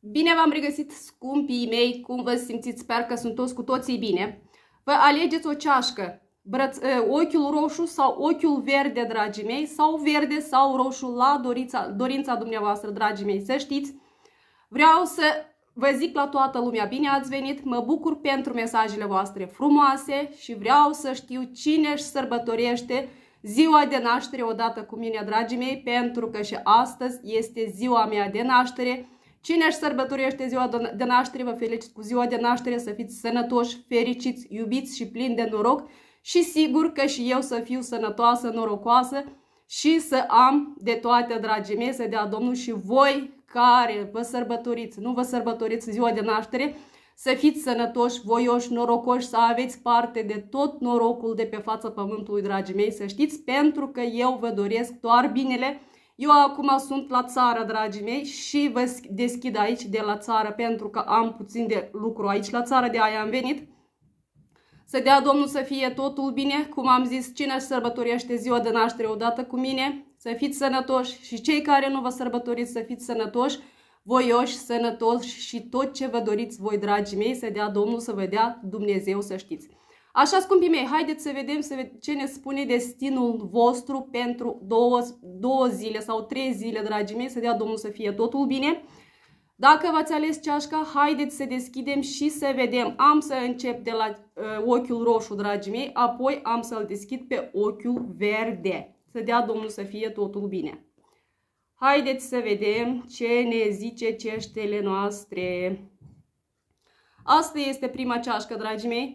Bine v-am regăsit, scumpii mei, cum vă simțiți? Sper că sunt toți cu toții bine. Vă alegeți o ceașcă, ochiul roșu sau ochiul verde, dragii mei, sau verde sau roșu la dorința dumneavoastră, dragii mei. Să știți, vreau să vă zic la toată lumea, bine ați venit, mă bucur pentru mesajele voastre frumoase și vreau să știu cine își sărbătorește ziua de naștere odată cu mine, dragii mei, pentru că și astăzi este ziua mea de naștere. Cine își sărbătorește ziua de naștere, vă felicit cu ziua de naștere, să fiți sănătoși, fericiți, iubiți și plini de noroc și sigur că și eu să fiu sănătoasă, norocoasă și să am de toate, dragii mei, să dea Domnul și voi care vă sărbătoriți, nu vă sărbătoriți ziua de naștere, să fiți sănătoși, voioși, norocoși, să aveți parte de tot norocul de pe fața pământului, dragii mei, să știți, pentru că eu vă doresc doar binele. Eu acum sunt la țară, dragii mei, și vă deschid aici de la țară pentru că am puțin de lucru aici la țară, de aia am venit. Să dea Domnul să fie totul bine, cum am zis, cine își sărbătorește ziua de naștere odată cu mine, să fiți sănătoși și cei care nu vă sărbătoriți să fiți sănătoși, voioși, sănătoși și tot ce vă doriți voi, dragii mei, să dea Domnul, să vă dea Dumnezeu, să știți. Așa, scumpii mei, haideți să vedem ce ne spune destinul vostru pentru două zile sau 3 zile, dragii mei, să dea Domnul să fie totul bine. Dacă v-ați ales ceașca, haideți să deschidem și să vedem. Am să încep de la ochiul roșu, dragii mei, apoi am să-l deschid pe ochiul verde. Să dea Domnul să fie totul bine. Haideți să vedem ce ne zice ceștele noastre. Asta este prima ceașcă, dragii mei.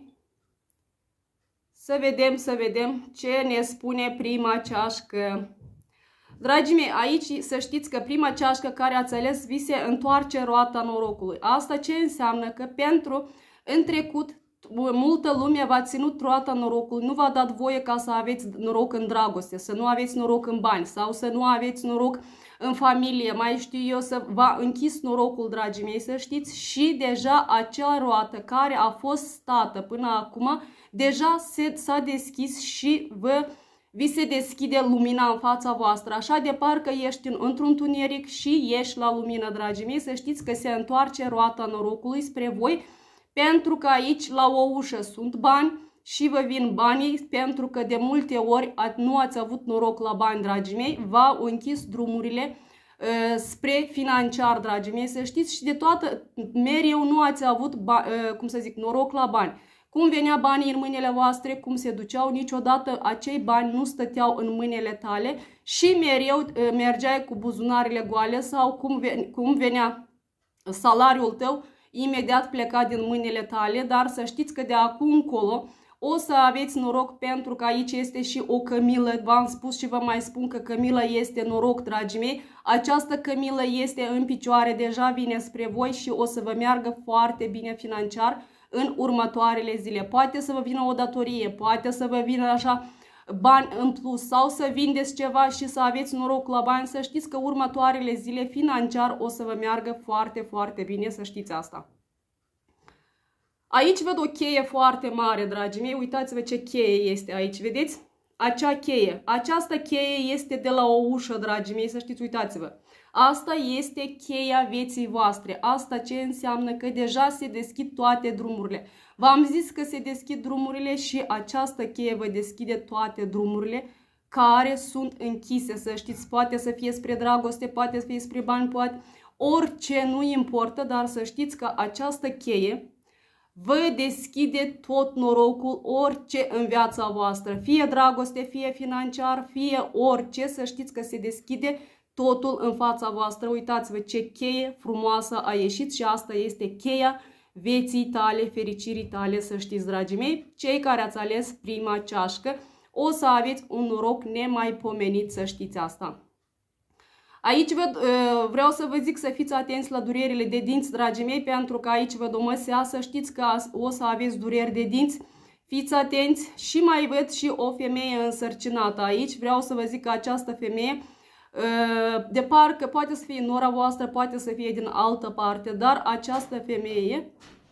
Să vedem ce ne spune prima ceașcă. Dragii mei, aici să știți că prima ceașcă care ați ales vi se întoarce roata norocului. Asta ce înseamnă? Că în trecut, multă lume v-a ținut roata norocului, nu v-a dat voie ca să aveți noroc în dragoste, să nu aveți noroc în bani sau să nu aveți noroc în familie, mai știu eu, să v-a închis norocul, dragii mei, să știți, și deja acea roată care a fost stată până acum, deja s-a deschis și vi se deschide lumina în fața voastră, așa de parcă ești într-un tuneric și ești la lumină, dragii mei, să știți că se întoarce roata norocului spre voi, pentru că aici la o ușă sunt bani și vă vin banii, pentru că de multe ori nu ați avut noroc la bani, dragii mei, v-au închis drumurile spre financiar, dragii mei, să știți, și de toată mereu nu ați avut, cum să zic, noroc la bani. Cum venea banii în mâinile voastre, cum se duceau, niciodată acei bani nu stăteau în mâinile tale și mereu mergeai cu buzunarele goale sau cum venea salariul tău, imediat pleca din mâinile tale, dar să știți că de acum încolo o să aveți noroc, pentru că aici este și o cămilă. V-am spus și vă mai spun că cămila este noroc, dragii mei. Această cămilă este în picioare, deja vine spre voi și o să vă meargă foarte bine financiar în următoarele zile. Poate să vă vină o datorie, poate să vă vină așa bani în plus sau să vindeți ceva și să aveți noroc la bani. Să știți că următoarele zile financiar o să vă meargă foarte, foarte bine, să știți asta. Aici văd o cheie foarte mare, dragii mei. Uitați-vă ce cheie este aici, vedeți? Acea cheie. Această cheie este de la o ușă, dragii mei, să știți, uitați-vă. Asta este cheia vieții voastre. Asta ce înseamnă? Că deja se deschid toate drumurile. V-am zis că se deschid drumurile și această cheie vă deschide toate drumurile care sunt închise, să știți. Poate să fie spre dragoste, poate să fie spre bani, poate orice, nu importă, dar să știți că această cheie vă deschide tot norocul, orice în viața voastră. Fie dragoste, fie financiar, fie orice, să știți că se deschide totul în fața voastră. Uitați-vă ce cheie frumoasă a ieșit și asta este cheia vieții tale, fericirii tale, să știți, dragii mei. Cei care ați ales prima ceașcă o să aveți un noroc nemaipomenit, să știți asta. Aici vreau să vă zic să fiți atenți la durerile de dinți, dragii mei, pentru că aici văd o măsea, să știți că o să aveți dureri de dinți. Fiți atenți și mai văd și o femeie însărcinată aici. Vreau să vă zic că această femeie de parcă poate să fie nora voastră, poate să fie din altă parte, dar această femeie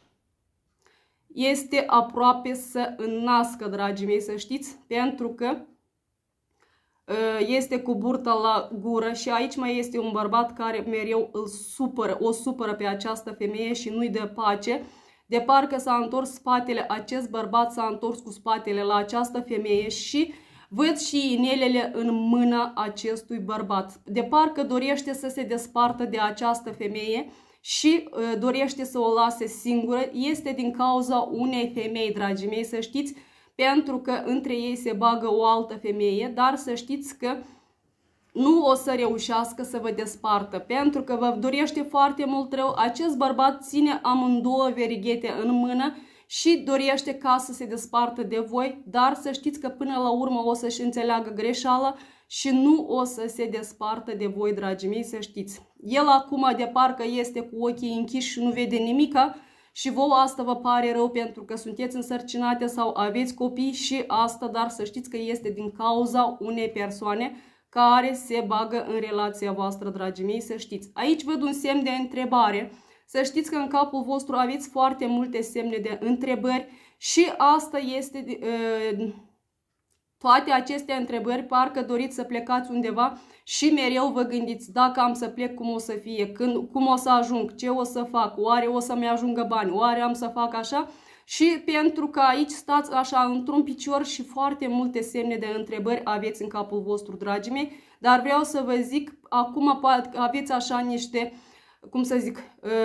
este aproape să înnască, dragii mei, să știți, pentru că este cu burta la gură și aici mai este un bărbat care mereu o supără pe această femeie și nu-i dă pace. De parcă s-a întors spatele, acest bărbat s-a întors cu spatele la această femeie și văd și inelele în mâna acestui bărbat. De parcă dorește să se despartă de această femeie și dorește să o lase singură. Este din cauza unei femei, dragii mei, să știți, pentru că între ei se bagă o altă femeie, dar să știți că nu o să reușească să vă despartă, pentru că vă dorește foarte mult rău. Acest bărbat ține amândouă verighete în mână și dorește ca să se despartă de voi, dar să știți că până la urmă o să-și înțeleagă greșeala și nu o să se despartă de voi, dragii mei, să știți. El acum de parcă este cu ochii închiși și nu vede nimica și vouă asta vă pare rău pentru că sunteți însărcinate sau aveți copii și asta, dar să știți că este din cauza unei persoane care se bagă în relația voastră, dragii mei, să știți. Aici văd un semn de întrebare. Să știți că în capul vostru aveți foarte multe semne de întrebări și asta este, toate aceste întrebări, parcă doriți să plecați undeva și mereu vă gândiți dacă am să plec, cum o să fie, cum o să ajung, ce o să fac, oare o să-mi ajungă bani, oare am să fac așa? Și pentru că aici stați așa într-un picior și foarte multe semne de întrebări aveți în capul vostru, dragii mei, dar vreau să vă zic, acum aveți așa niște, cum să zic,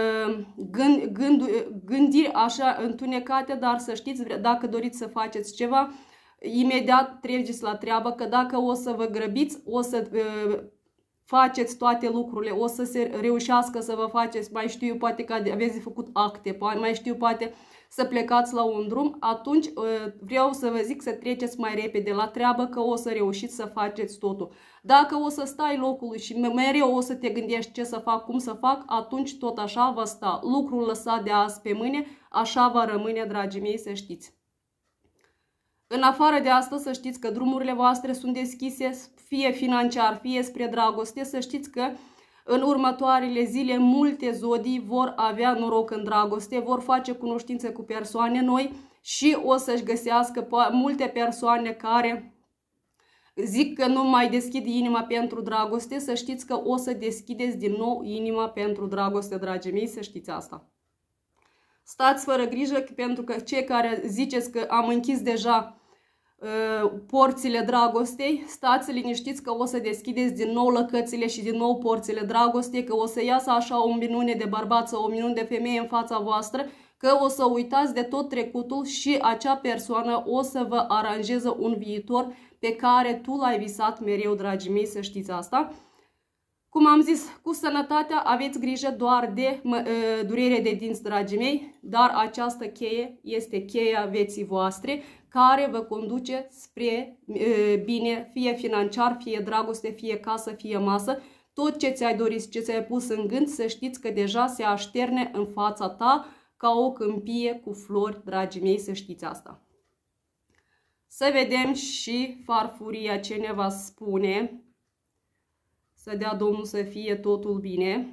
gândiri așa întunecate, dar să știți, dacă doriți să faceți ceva, imediat treceți la treabă, că dacă o să vă grăbiți, o să faceți toate lucrurile, o să se reușească să vă faceți, mai știu eu, poate că aveți de făcut acte, mai știu poate să plecați la un drum, atunci vreau să vă zic să treceți mai repede la treabă, că o să reușiți să faceți totul. Dacă o să stai locului și mereu o să te gândești ce să fac, cum să fac, atunci tot așa va sta. Lucrul lăsat de azi pe mâine, așa va rămâne, dragii mei, să știți. În afară de asta, să știți că drumurile voastre sunt deschise, fie financiar, fie spre dragoste, să știți că în următoarele zile multe zodii vor avea noroc în dragoste, vor face cunoștință cu persoane noi și o să-și găsească multe persoane care zic că nu mai deschid inima pentru dragoste, să știți că o să deschideți din nou inima pentru dragoste, dragii mei, să știți asta. Stați fără grijă, pentru că cei care ziceți că am închis deja porțile dragostei, stați liniștiți că o să deschideți din nou lăcățile și din nou porțile dragostei, că o să iasă așa o minune de bărbat sau o minune de femeie în fața voastră, că o să uitați de tot trecutul și acea persoană o să vă aranjeze un viitor pe care tu l-ai visat mereu, dragii mei, să știți asta. Cum am zis, cu sănătatea aveți grijă doar de durere de dinți, dragii mei, dar această cheie este cheia vieții voastre, care vă conduce spre bine, fie financiar, fie dragoste, fie casă, fie masă. Tot ce ți-ai dorit, ce ți-ai pus în gând, să știți că deja se așterne în fața ta ca o câmpie cu flori, dragii mei, să știți asta. Să vedem și farfuria ce ne va spune. Să dea Domnul să fie totul bine.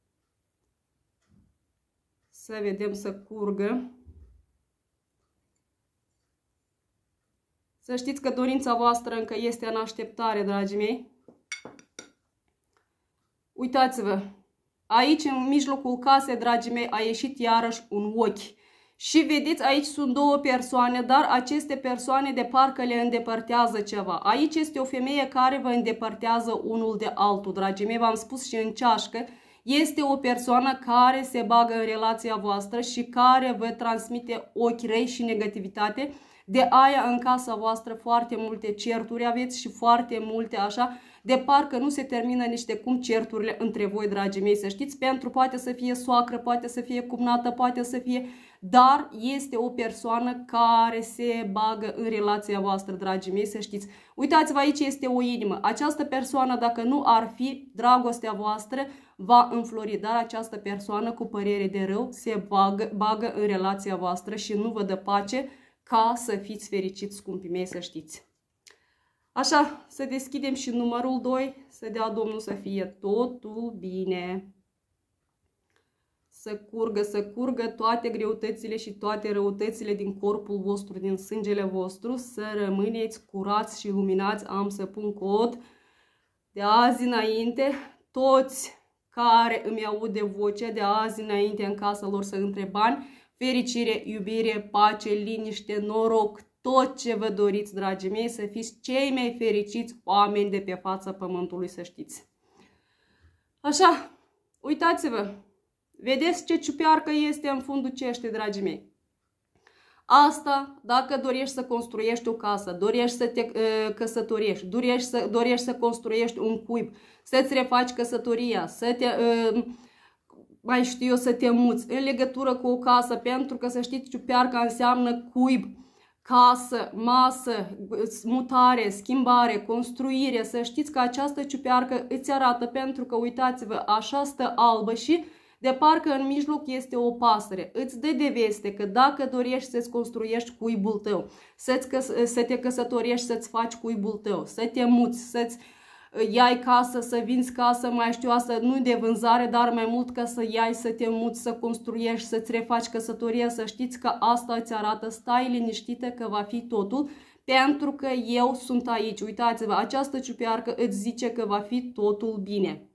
Să vedem să curgă. Să știți că dorința voastră încă este în așteptare, dragii mei. Uitați-vă, aici în mijlocul casei, dragii mei, a ieșit iarăși un ochi. Și vedeți, aici sunt două persoane, dar aceste persoane de parcă le îndepărtează ceva. Aici este o femeie care vă îndepărtează unul de altul, dragii mei, v-am spus și în ceașcă. Este o persoană care se bagă în relația voastră și care vă transmite ochi răi și negativitate. De aia în casa voastră foarte multe certuri aveți și foarte multe așa, de parcă nu se termină nici de cum certurile între voi, dragii mei, să știți, pentru poate să fie soacră, poate să fie cumnată, poate să fie, dar este o persoană care se bagă în relația voastră, dragii mei, să știți. Uitați-vă, aici este o inimă. Această persoană, dacă nu ar fi, dragostea voastră va înflori, dar această persoană cu părere de rău se bagă în relația voastră și nu vă dă pace, ca să fiți fericiți, scumpii mei, să știți. Așa, să deschidem și numărul 2, să dea Domnul să fie totul bine. să curgă toate greutățile și toate răutățile din corpul vostru, din sângele vostru, să rămâneți curați și luminați. Am să pun cod de azi înainte, toți care îmi aude vocea de azi înainte în casa lor să intre bani, fericire, iubire, pace, liniște, noroc, tot ce vă doriți, dragii mei, să fiți cei mai fericiți oameni de pe fața pământului, să știți. Așa, uitați-vă, vedeți ce ciupercă este în fundul cește, dragii mei. Asta, dacă dorești să construiești o casă, dorești să te căsătorești, dorești să construiești un cuib, să-ți refaci căsătoria, să te, mai știu eu, să te muți în legătură cu o casă, pentru că să știți, ciuperca înseamnă cuib, casă, masă, mutare, schimbare, construire. Să știți că această ciupercă îți arată, pentru că uitați-vă, așa stă albă și de parcă în mijloc este o pasăre. Îți dă de veste că dacă dorești să-ți construiești cuibul tău, să te căsătorești, să-ți faci cuibul tău, să te muți, să-ți iai casă, să vinzi casă, mai știu asta, nu de vânzare, dar mai mult ca să iai, să te muți, să construiești, să-ți refaci căsătoria, să știți că asta îți arată, stai liniștită că va fi totul, pentru că eu sunt aici. Uitați-vă, această ciupercă îți zice că va fi totul bine.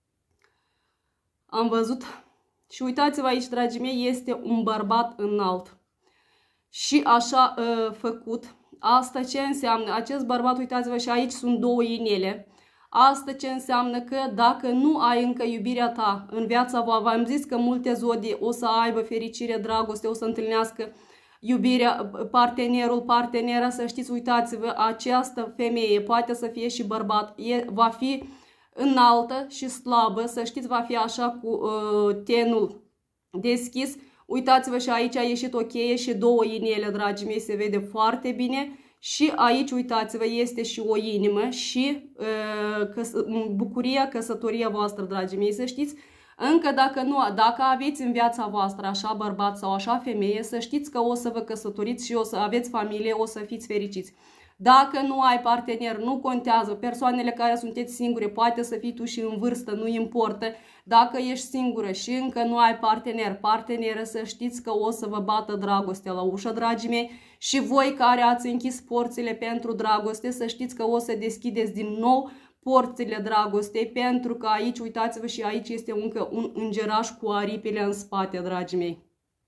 Am văzut? Și uitați-vă aici, dragii mei, este un bărbat înalt. Și așa făcut. Asta ce înseamnă? Acest bărbat, uitați-vă, și aici sunt două inele. Asta ce înseamnă? Că dacă nu ai încă iubirea ta în viața voastră, v-am zis că multe zodii o să aibă fericire, dragoste, o să întâlnească iubirea, partenera, să știți, uitați-vă, această femeie poate să fie și bărbat, va fi înaltă și slabă, să știți, va fi așa cu tenul deschis. Uitați-vă și aici a ieșit o cheie și două inele, dragii mei, se vede foarte bine. Și aici, uitați-vă, este și o inimă și bucuria, căsătoria voastră, dragii mei, să știți. Încă dacă aveți în viața voastră așa bărbat sau așa femeie, să știți că o să vă căsătoriți și o să aveți familie, o să fiți fericiți. Dacă nu ai partener, nu contează, persoanele care sunteți singure, poate să fii tu și în vârstă, nu importă. Dacă ești singură și încă nu ai parteneră, să știți că o să vă bată dragostea la ușă, dragii mei. Și voi care ați închis porțile pentru dragoste, să știți că o să deschideți din nou porțile dragostei, pentru că aici, uitați-vă, și aici este încă un îngeraș cu aripile în spate, dragii mei.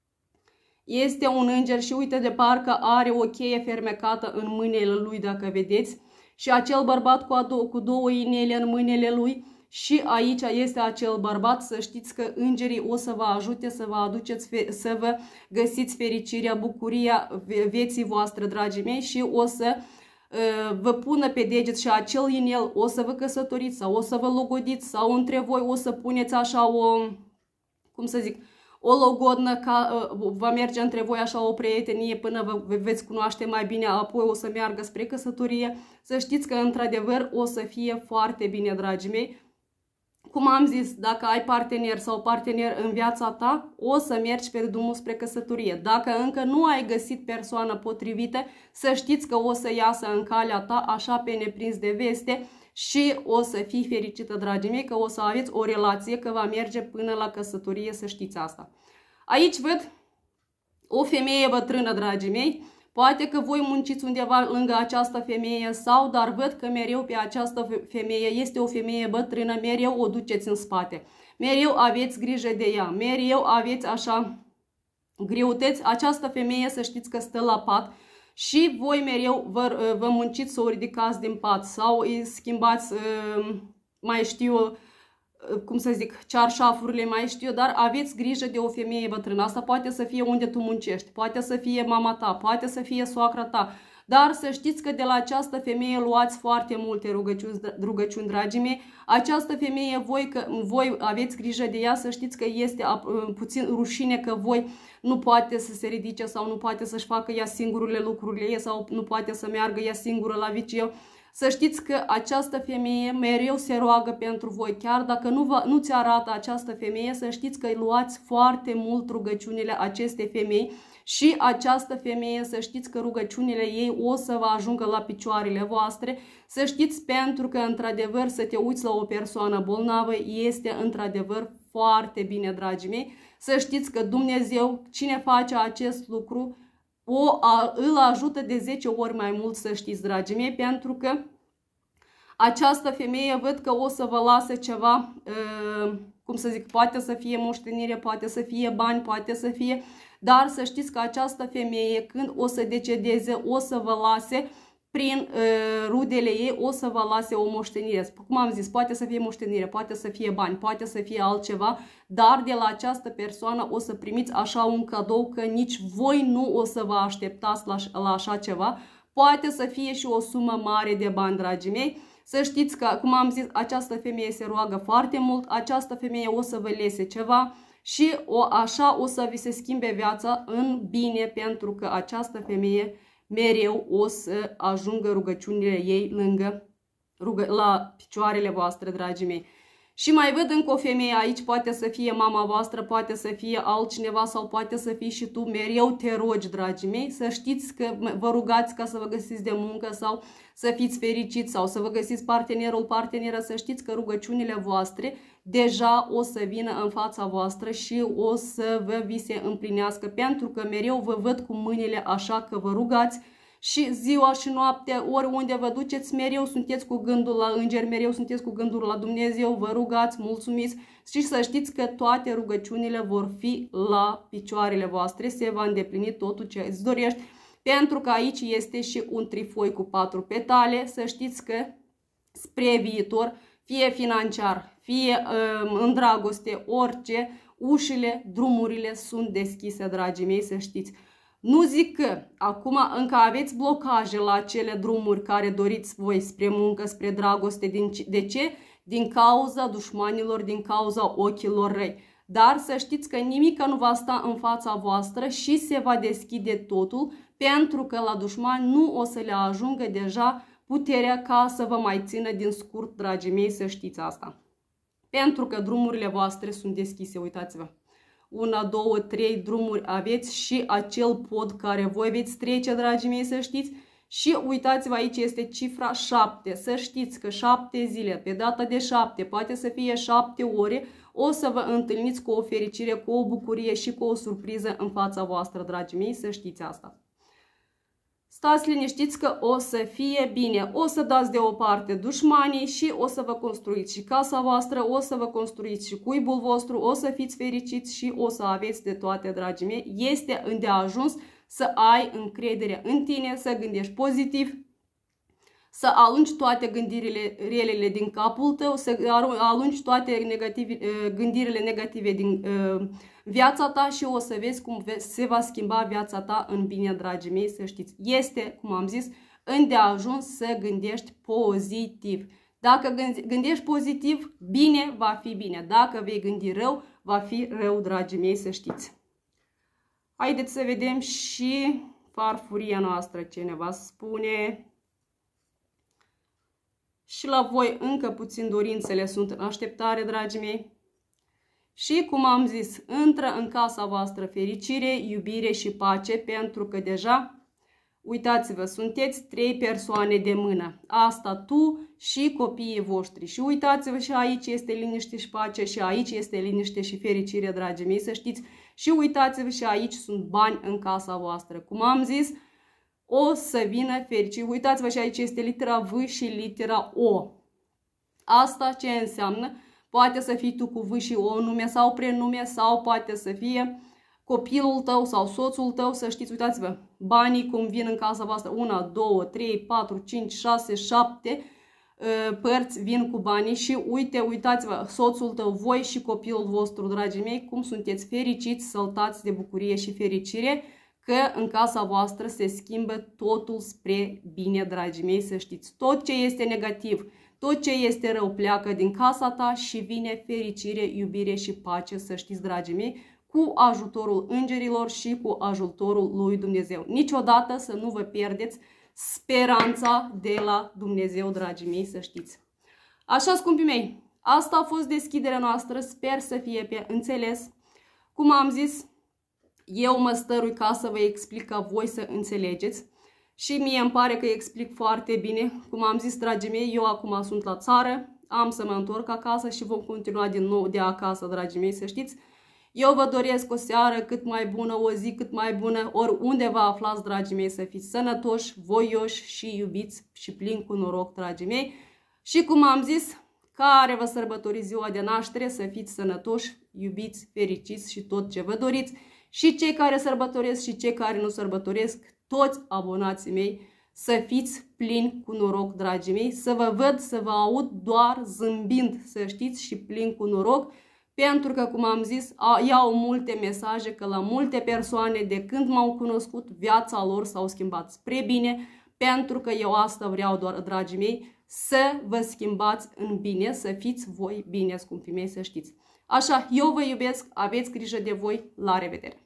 Este un înger și uite, de parcă are o cheie fermecată în mâinile lui, dacă vedeți. Și acel bărbat cu două inele în mâinile lui. Și aici este acel bărbat, să știți că îngerii o să vă ajute să vă aduceți, să vă găsiți fericirea, bucuria vieții voastre, dragii mei, și o să vă pună pe deget și acel inel, o să vă căsătoriți sau o să vă logodiți sau între voi o să puneți așa o, cum să zic, o logodnă, va merge între voi așa o prietenie până vă veți cunoaște mai bine, apoi o să meargă spre căsătorie. Să știți că într-adevăr o să fie foarte bine, dragii mei. Cum am zis, dacă ai partener sau partener în viața ta, o să mergi pe drumul spre căsătorie. Dacă încă nu ai găsit persoana potrivită, să știți că o să iasă în calea ta așa pe neprins de veste și o să fii fericită, dragii mei, că o să aveți o relație, că va merge până la căsătorie, să știți asta. Aici văd o femeie bătrână, dragii mei. Poate că voi munciți undeva lângă această femeie sau, dar văd că mereu pe această femeie este o femeie bătrână, mereu o duceți în spate. Mereu aveți grijă de ea, mereu aveți așa greutăți. Această femeie, să știți că stă la pat și voi mereu vă munciți să o ridicați din pat sau îi schimbați, mai știu, cum să zic, cearșafurile, mai știu, dar aveți grijă de o femeie bătrână. Asta poate să fie unde tu muncești, poate să fie mama ta, poate să fie soacra ta, dar să știți că de la această femeie luați foarte multe rugăciuni, dragii mei. Această femeie, voi aveți grijă de ea, să știți că este puțin rușine că voi nu poate să se ridice sau nu poate să-și facă ea singurele lucrurile ei sau nu poate să meargă ea singură la viciu. Să știți că această femeie mereu se roagă pentru voi, chiar dacă nu ți arată această femeie, să știți că luați foarte mult rugăciunile acestei femei și această femeie, să știți că rugăciunile ei o să vă ajungă la picioarele voastre, să știți, pentru că într-adevăr să te uiți la o persoană bolnavă este într-adevăr foarte bine, dragii mei. Să știți că Dumnezeu, cine face acest lucru, îl ajută de 10 ori mai mult, să știți, dragii mei, pentru că această femeie văd că o să vă lase ceva, cum să zic, poate să fie moștenire, poate să fie bani, poate să fie, dar să știți că această femeie, când o să decedeze, o să vă lase prin rudele ei, o să vă lase o moștenire. Cum am zis, poate să fie moștenire, poate să fie bani, poate să fie altceva, dar de la această persoană o să primiți așa un cadou că nici voi nu o să vă așteptați la așa ceva. Poate să fie și o sumă mare de bani, dragii mei. Să știți că, cum am zis, această femeie se roagă foarte mult, această femeie o să vă lese ceva și așa o să vi se schimbe viața în bine, pentru că această femeie mereu o să ajungă rugăciunile ei la picioarele voastre, dragii mei. Și mai văd încă o femeie aici, poate să fie mama voastră, poate să fie altcineva sau poate să fii și tu. Mereu te rogi, dragii mei, să știți că vă rugați ca să vă găsiți de muncă sau să fiți fericiți sau să vă găsiți parteneră, să știți că rugăciunile voastre deja o să vină în fața voastră și o să vi se împlinească, pentru că mereu vă văd cu mâinile așa că vă rugați. Și ziua și noaptea, oriunde vă duceți, mereu sunteți cu gândul la îngeri, mereu sunteți cu gândul la Dumnezeu, vă rugați, mulțumiți și să știți că toate rugăciunile vor fi la picioarele voastre, se va îndeplini totul ce îți dorești, pentru că aici este și un trifoi cu 4 petale, să știți că spre viitor, fie financiar, fie în dragoste, orice, ușile, drumurile sunt deschise, dragii mei, să știți. Nu zic că acum încă aveți blocaje la acele drumuri care doriți voi spre muncă, spre dragoste. De ce? Din cauza dușmanilor, din cauza ochilor răi. Dar să știți că nimic nu va sta în fața voastră și se va deschide totul, pentru că la dușmani nu o să le ajungă deja puterea ca să vă mai țină din scurt, dragii mei, să știți asta. Pentru că drumurile voastre sunt deschise, uitați-vă. 1, 2, 3 drumuri aveți și acel pod care voi veți trece, dragii mei, să știți. Și uitați-vă, aici este cifra 7. Să știți că 7 zile, pe data de 7, poate să fie 7 ore, o să vă întâlniți cu o fericire, cu o bucurie și cu o surpriză în fața voastră, dragii mei, să știți asta. Stați liniștiți că o să fie bine, o să dați deoparte dușmanii și o să vă construiți și casa voastră, o să vă construiți și cuibul vostru, o să fiți fericiți și o să aveți de toate, dragii mei. Este îndeajuns să ai încredere în tine, să gândești pozitiv, să alungi toate gândirile relele din capul tău, să alungi toate gândirile negative din viața ta și o să vezi cum se va schimba viața ta în bine, dragii mei, să știți. Este, cum am zis, îndeajuns să gândești pozitiv. Dacă gândești pozitiv, bine va fi bine. Dacă vei gândi rău, va fi rău, dragii mei, să știți. Haideți să vedem și farfuria noastră ce ne va spune. Și la voi încă puțin dorințele sunt în așteptare, dragii mei. Și cum am zis, intră în casa voastră fericire, iubire și pace, pentru că deja, uitați-vă, sunteți 3 persoane de mână. Asta tu și copiii voștri. Și uitați-vă, și aici este liniște și pace și aici este liniște și fericire, dragii mei, să știți. Și uitați-vă, și aici sunt bani în casa voastră. Cum am zis, o să vină fericire. Uitați-vă, și aici este litera V și litera O. Asta ce înseamnă? Poate să fii tu cu V și O nume sau prenume, sau poate să fie copilul tău sau soțul tău, să știți. Uitați-vă, banii cum vin în casa voastră, 1, 2, 3, 4, 5, 6, 7 părți vin cu banii și uitați-vă, soțul tău, voi și copilul vostru, dragii mei, cum sunteți fericiți, săltați de bucurie și fericire, că în casa voastră se schimbă totul spre bine, dragii mei, să știți. Tot ce este negativ, tot ce este rău pleacă din casa ta și vine fericire, iubire și pace, să știți, dragii mei, cu ajutorul îngerilor și cu ajutorul lui Dumnezeu. Niciodată să nu vă pierdeți speranța de la Dumnezeu, dragii mei, să știți. Așa, scumpii mei, asta a fost deschiderea noastră, sper să fie pe înțeles. Cum am zis, eu mă stărui ca să vă explic ca voi să înțelegeți și mie îmi pare că explic foarte bine. Cum am zis, dragii mei, eu acum sunt la țară, am să mă întorc acasă și vom continua din nou de acasă, dragii mei, să știți. Eu vă doresc o seară cât mai bună, o zi cât mai bună, oriunde vă aflați, dragii mei, să fiți sănătoși, voioși și iubiți și plini cu noroc, dragii mei. Și cum am zis, care vă sărbătoriți ziua de naștere, să fiți sănătoși, iubiți, fericiți și tot ce vă doriți. Și cei care sărbătoresc și cei care nu sărbătoresc, toți abonații mei, să fiți plini cu noroc, dragii mei, să vă văd, să vă aud doar zâmbind, să știți, și plini cu noroc, pentru că, cum am zis, iau multe mesaje că la multe persoane, de când m-au cunoscut, viața lor s-au schimbat spre bine, pentru că eu asta vreau doar, dragii mei, să vă schimbați în bine, să fiți voi bine, scumpii mei, să știți. Așa, eu vă iubesc, aveți grijă de voi, la revedere!